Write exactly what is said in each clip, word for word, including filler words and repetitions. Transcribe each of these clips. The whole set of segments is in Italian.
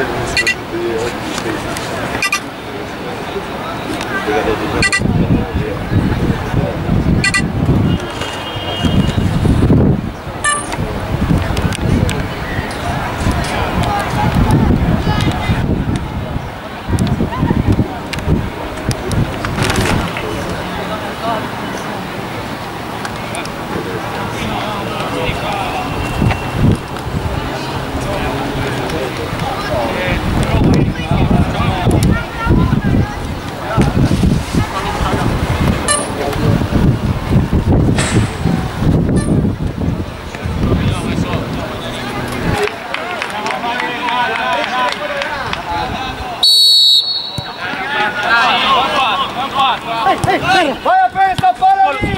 Vai a pensa, palla lì!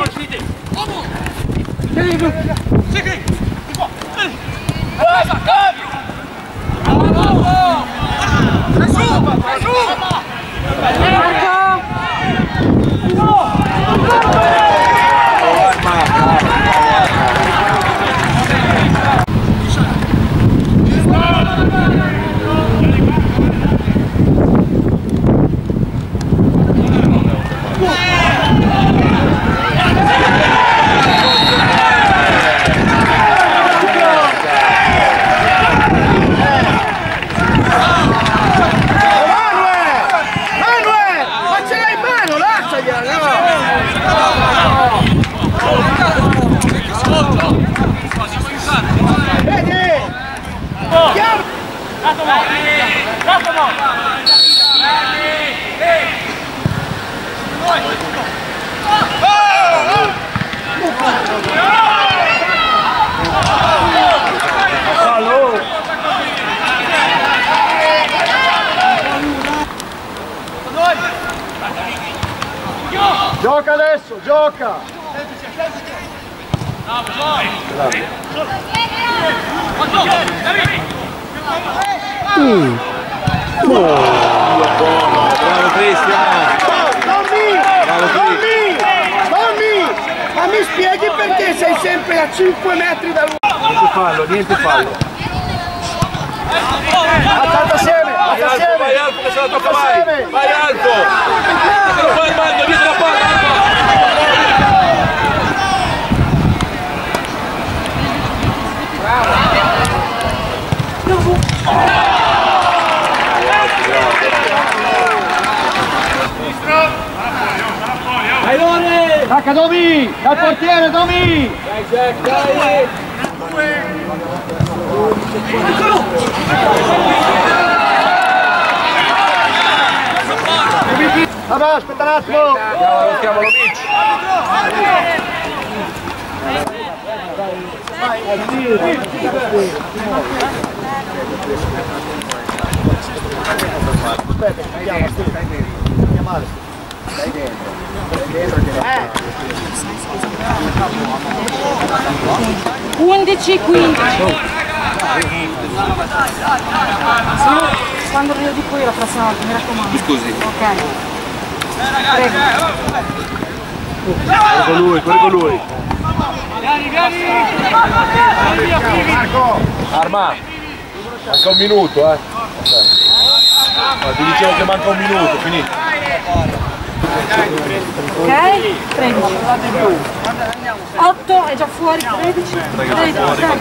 Cosa? Cavi! Vai su! Vai su! Gioca adesso, gioca! Mm. Oh. Bravo Cristian! Tommy! Bravo Tommy! Tommy! Ma mi spieghi perché sei sempre a cinque metri da lui? Niente fallo, niente fallo! Attaccate assieme! Vai Alfo, vai Alfo che se la tocca mai! Vai Alfo! Che lo fai al mando, dietro la palla! Dai Lore! Attacca Domi! Dal portiere Domi! Dai Jack, dai! Vabbè, aspetta un attimo! Chiamalo, chiamalo Mitch! Aspetta, chiama, stai dentro, chiamare, stai dentro, stai dentro che undici quindici. Quando ve lo dico io la prossima volta, mi raccomando. Scusi. Ok. Prego. corri con lui, corri con lui. Vieni, vieni! Marco! Arma! Manca un minuto, eh! Okay. No, ti dicevo che manca un minuto, finito. Ok? tredici. otto è già fuori, tredici. tredici.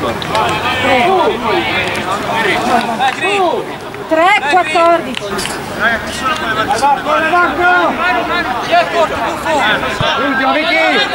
tre, quattordici. Marco, Marco! Ultimo, Vicky!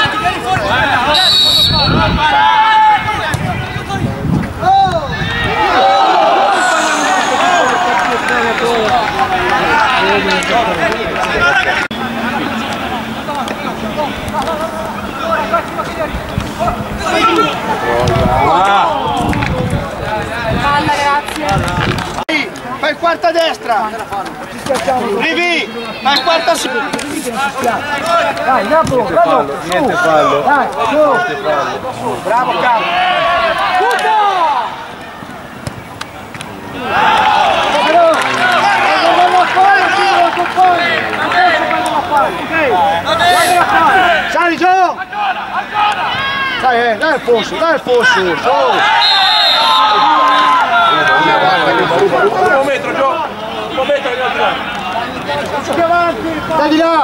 Palla, grazie. Fai il quarto a destra! Rivi! Fai il quarto a sinistra! Dai, Napoli, bravo! Niente fallo! Dai, su! Bravo Carlo! Sali giù! Dai, eh, dai il fosso, dai il fosso! Su!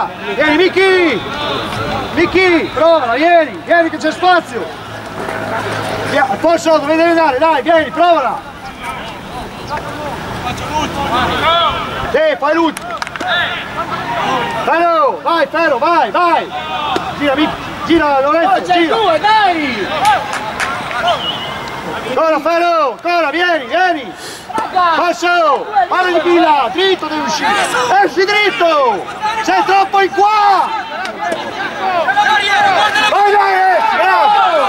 Vieni Miki! Miki, provala, vieni, vieni che c'è spazio! Via, Alfonso, dove devi andare? Dai, vieni, provala! Sì, fai l'ultimo! Ferro, vai, Ferro, vai, vai! Gira, Miki, gira, Lorenzo, oh, gira! Due, dai! Ancora, Ferro, ancora, vieni, vieni! Passo! Guarda di fila! Dritto devi uscire! Esci dritto! Sei troppo in qua! Vai, vai, esci! Bravo!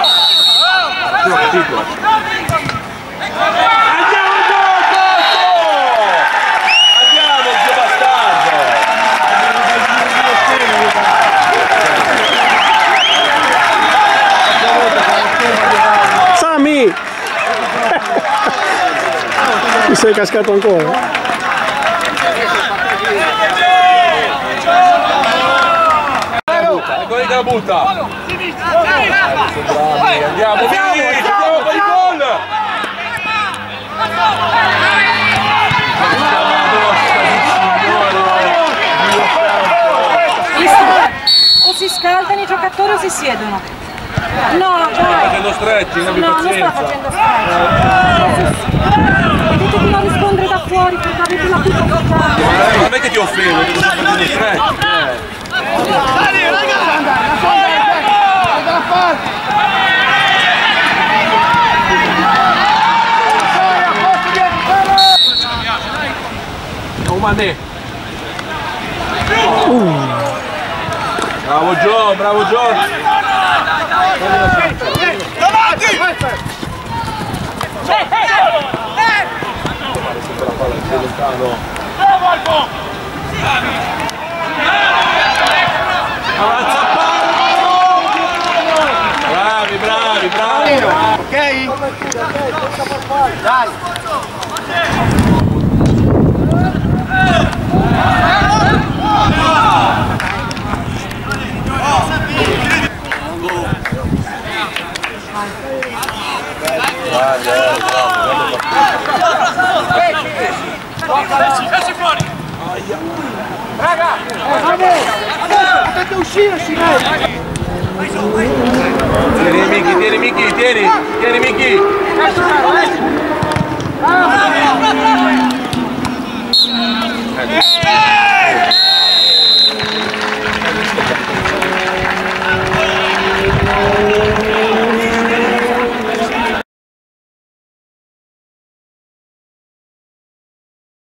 Andiamo gioco! Andiamo, zio bastardo! Sammy! Ti sei cascato ancora? Ecco lì che la butta! Andiamo, andiamo, andiamo per il gol! O si scaldano i giocatori o si siedono. No, sta dai. facendo stretching, abbi No, pazienza. non sta facendo stretching. Vedete di non rispondere da fuori perché avete la più complicata. Ma non è che ti offendo, che sto facendo stretching. Dai, ragazzi! Dalla parte! Oh, Mané! Bravo Gio, bravo Gio! Davanti! Bravi, bravi, bravi! Ok? Dai! Esci fuori! Raga! Potete uscire, signori! Tieni Miki, tieni Miki, tieni! Tieni Miki! Ecco.